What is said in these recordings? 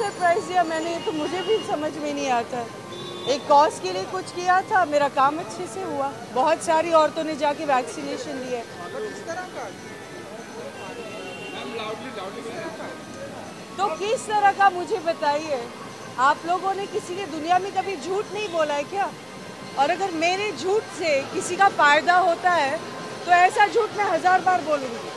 Surprise दिया मैंने, ये तो मुझे भी समझ में नहीं आता। एक कॉज के लिए कुछ किया था, मेरा काम अच्छे से हुआ। बहुत सारी औरतों ने जाके वैक्सीनेशन लिए। तो किस तरह का मुझे बताइए। आप लोगों ने किसी ने दुनिया में कभी झूठ नहीं बोला है क्या? और अगर मेरे झूठ से किसी का फायदा होता है तो ऐसा झूठ मैं 1000 बार बोलूँगी।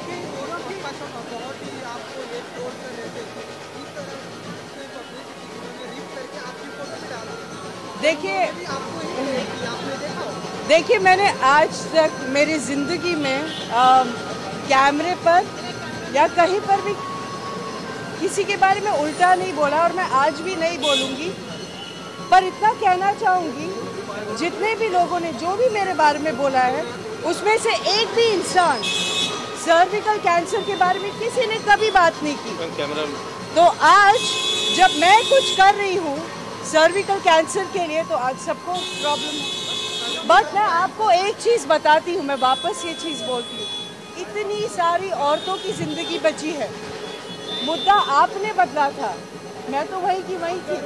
देखिए मैंने आज तक मेरी ज़िंदगी में कैमरे पर या कहीं पर भी किसी के बारे में उल्टा नहीं बोला और मैं आज भी नहीं बोलूँगी। पर इतना कहना चाहूँगी, जितने भी लोगों ने जो भी मेरे बारे में बोला है उसमें से एक भी इंसान सर्विकल कैंसर के बारे में किसी ने कभी बात नहीं की। तो आज जब मैं कुछ कर रही हूँ सर्विकल कैंसर के लिए तो आज सबको प्रॉब्लम है। बट मैं आपको एक चीज़ बताती हूँ, मैं वापस ये चीज़ बोलती हूँ, इतनी सारी औरतों की ज़िंदगी बची है। मुद्दा आपने बदला था, मैं तो वही की वही थी।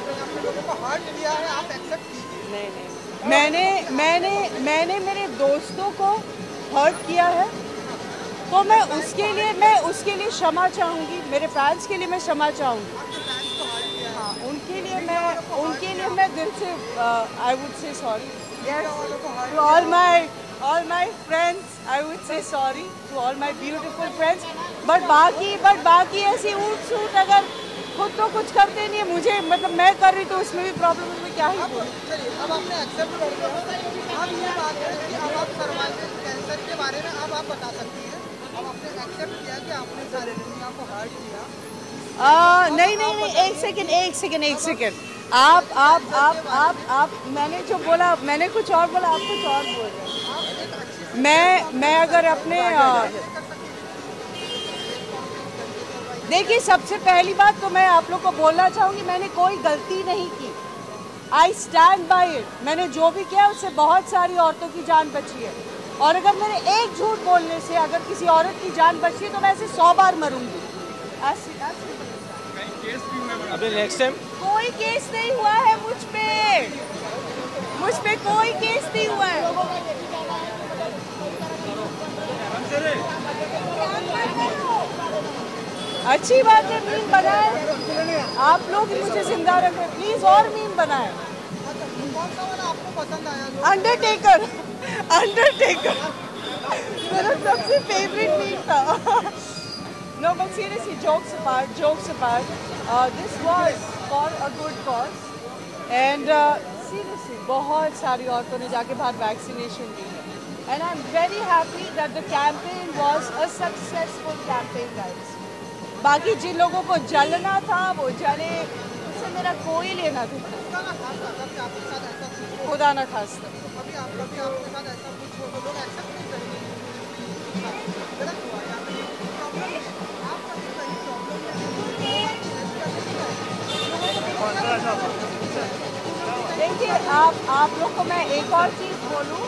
नहीं, मैंने मेरे दोस्तों को हर्ट किया है तो मैं उसके लिए क्षमा चाहूँगी। मेरे फैंस के लिए मैं क्षमा चाहूँगी। हाँ, उनके लिए मैं दिल से I would say sorry. Yes, to all my friends, I would say sorry to all my beautiful friends. But बाकी ऐसी ऊट सूट अगर खुद तो कुछ करते नहीं है, मुझे मतलब मैं कर रही तो उसमें भी प्रॉब्लम है, मैं क्या ही बोलूं। अब आपने एक्सेप्ट कर लिया, अब ये बात है कि अब आप सर्वाइकल कैंसर के बारे में अब आप बता सकती हैं। अब आपने एक्सेप्ट किया कि आपने सारे दुनिया को हर्ट किया। नहीं, एक सेकंड। आप मैंने जो बोला, मैंने कुछ और बोला, आप कुछ और बोल रहे हैं। मैं अगर अपने देखिए, सबसे पहली बात तो मैं आप लोग को बोलना चाहूँगी, मैंने कोई गलती नहीं की। I stand by it. मैंने जो भी किया उससे बहुत सारी औरतों की जान बची है। और अगर मेरे एक झूठ बोलने से अगर किसी औरत की जान बची है तो मैं ऐसे 100 बार मरूंगी। अभी नेक्स्ट टाइम कोई केस नहीं हुआ है मुझ पे कोई केस नहीं हुआ है। अच्छी बात है, मीम बनाए। आप लोग मुझे जिंदा रख रहे, प्लीज और मीम बनाए। कौन सा वाला आपको पसंद आया? अंडरटेकर मेरा सबसे फेवरेट मीम था। No, but seriously, jokes apart, this was for a good cause. And seriously, बहुत सारी औरतों ने जाके बाहर वैक्सीनेशन ली है। And I'm very happy that the campaign was a successful campaign, guys. बाकी जिन लोगों को जलना था वो जले, उससे मेरा कोई लेना देना। खुदा न खास्ता। अभी आपके साथ ऐसा कुछ हो तो लोग एक्सेप्ट नहीं करेंगे। गलत हुआ या फिर देखिए, आप लोग को मैं एक और चीज़ बोलूं,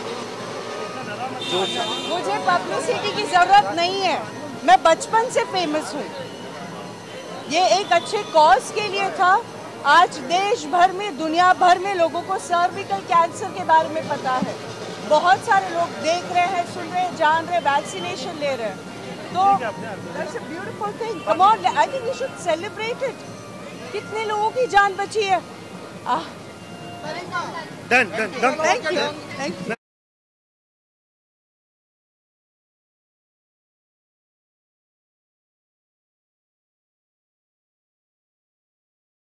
मुझे पब्लिसिटी की ज़रूरत नहीं है। मैं बचपन से फेमस हूँ। ये एक अच्छे कॉज के लिए था। आज देश भर में, दुनिया भर में लोगों को सर्विकल कैंसर के बारे में पता है। बहुत सारे लोग देख रहे हैं, सुन रहे हैं, जान रहे हैं, वैक्सीनेशन ले रहे हैं। तो that's a beautiful thing. Come on, I think we should celebrate it. कितने लोगों की जान बची है। Done thank you.